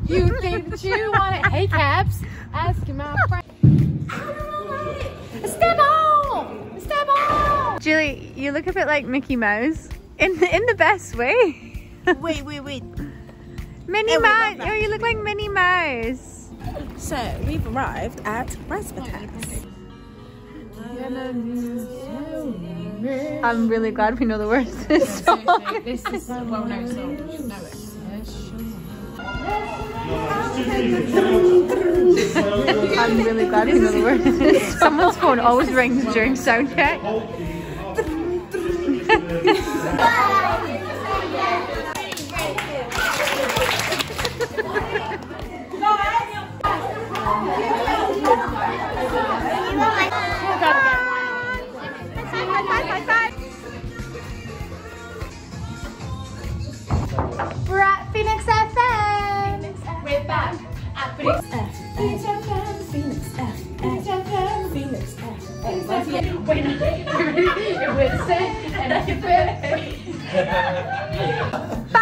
You think that you want it? Hey, Caps, asking my friend. Step on! Step on! Julie, you look a bit like Mickey Mouse. In the best way. Wait. Minnie Mouse! Oh, you look like Minnie Mouse. So, we've arrived at Razzamataz. I'm really glad we know the words to this song. This is a well-known song. You should know it. I'm really glad we know the words to this. Someone's phone always rings during sound check. We're at Phoenix FM. We're back at Phoenix FM. Wait, no. It was set and I can